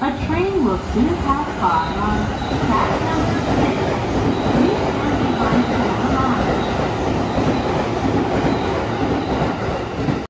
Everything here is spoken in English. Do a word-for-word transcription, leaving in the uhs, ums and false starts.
A train will soon pass by on track